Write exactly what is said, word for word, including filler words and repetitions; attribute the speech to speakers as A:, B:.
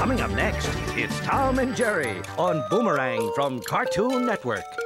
A: Coming up next, it's Tom and Jerry on Boomerang from Cartoon Network.